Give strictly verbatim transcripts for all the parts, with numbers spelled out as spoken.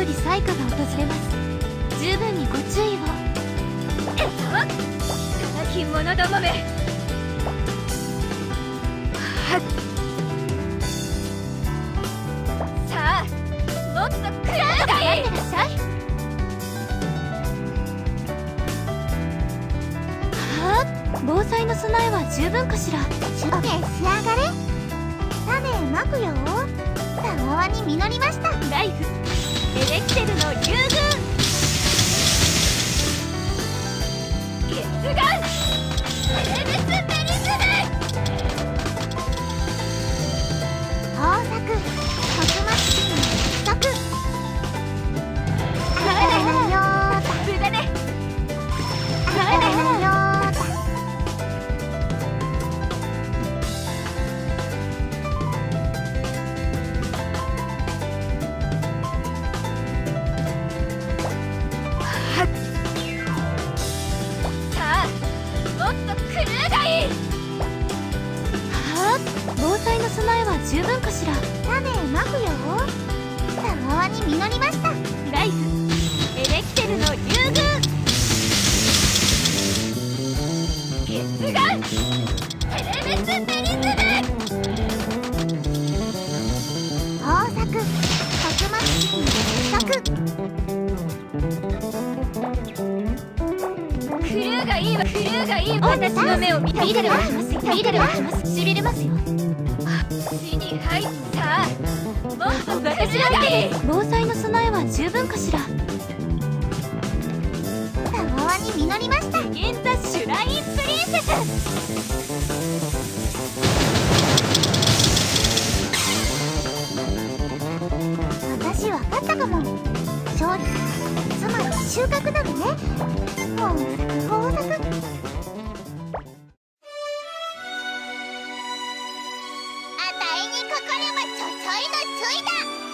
り災禍が訪れます。十分にご注意を。 えっと金者どもめ。さあもっと食らうがいい。 待ってらっしゃい。はあ、防災の備えは十分かしら。 召し上がれ。種まくよ。たわわに実りました。 ライフエレキテルの竜軍月眼エレベスメリズム。 豊作徳松の不足。あららよー無駄ね。 あららよーさあもっと狂うがいい。 はあ、防災の備えは十分かしら。 種まくよ。たわわに実りました。 ライフエレキテルの竜軍月眼エレベスメリズム。 豊作徳松の不足。 狂うがいいわ狂うがいいわ。私の目を見たリーダルはきます。リーダルはきます。しびれますよ。 死に入ったもっと私狂うがいい。 防災の備えは十分かしら。 たわわに実りました。 インザシュラインプリンセス。 私わかったかも。勝利つまり収穫なのね。もう豊作。あたいにかかればちょちょいのつい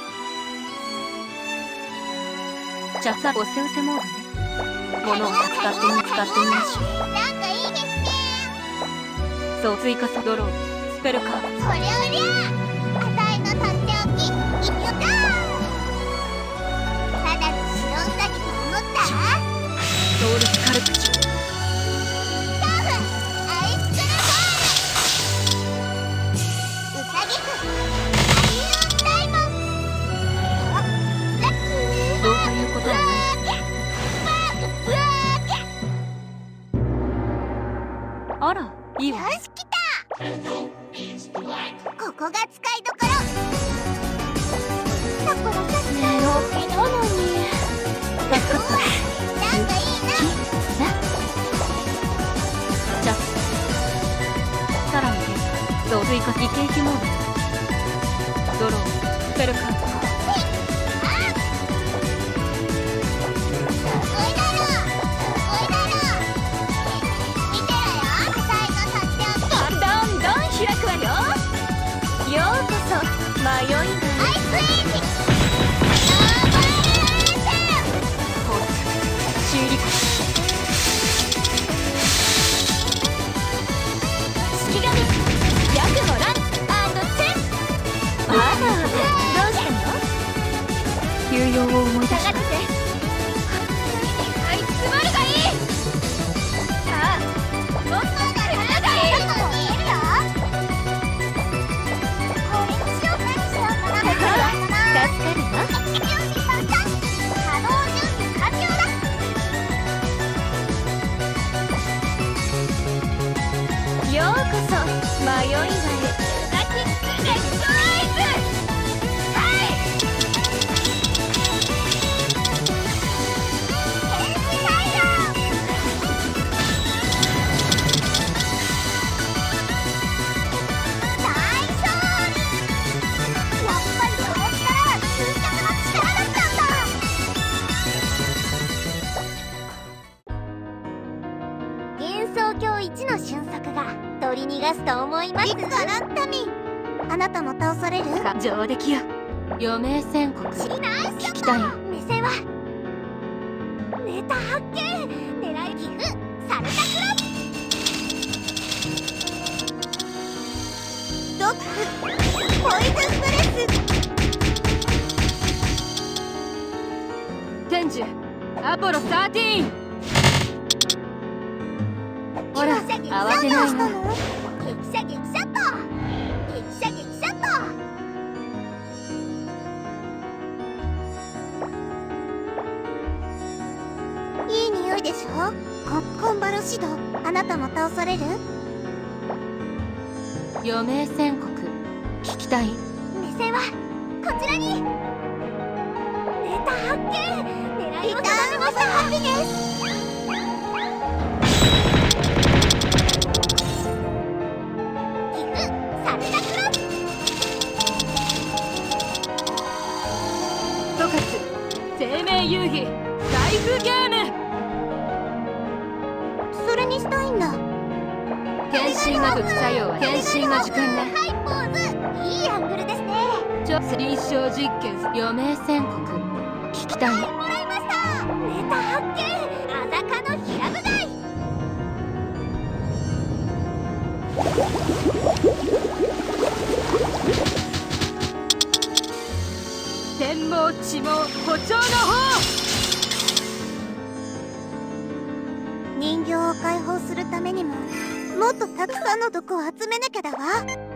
だ。 じゃあさ、おせおせモードね。物を使ってみ使ってみましょう。 なんかいいですね。 そう追加さドロースペルカード。 そりゃうりゃあたいのとっておき一挙だ。ただの白ウサギと思ったソウルスカルプチュ恐怖アイスクルボール。ウサギくんアリウンダイモン。あラッキー。 どうということはない。 ブワーキャあら、いいわ。 よし来た。ここが使いどころ。だからさっきねえ、おきなのに。助かった。 なんかいいな。 じゃあさらにそう追加イケイケモードドロースペルカード。 おいだろおいだろ。見てろよあたいのとっておき。 どんどん開くわよ。ようこそ迷いがアイスエイジノーバルーション。 修理式神ヤクモランアンドチェン。あらどうしたの。 休養を思い出した。 下がってはいつまるがいい。さあもっと狂うがいい。 見えるよ。これにしよう何しようかな。 助かるわ。 よし簡単。稼働準備完了だ。 ようこそ迷いがへ。ラティックレッドアイズ。はい天使太陽。大勝利。やっぱりこの力は究極の力だったんだ。幻想郷一の俊足が取り逃がすと思います。いくらタミ。あなたも倒される。 上出来や余命宣告ナイス聞きたいよ。 目線はネタ発見。狙い岐阜サルタクロドッグポイズンブレス。 アポロじゅうさん。ほら慌てないの。 激写激写っと激写激写っと。いい匂いでしょ。ココンバロシド、あなたも倒される？ 余命宣告聞きたい？ 目線はこちらに。ネタ発見。狙いを定めました。ハッピーです。寄付されたくらトカツ生命遊戯ライフゲーム。 それにしたいんだ。 変身が副作用は変身の時間ね。 はい、ポーズ。いいアングルですね。 ちょ臨床実験余命宣告聞きたい？ はい、もらいました。ネタ発見。あざかのヒラブガイ。 天網地網歩調の方。 人形を解放するためにももっとたくさんの毒を集めなきゃだわ。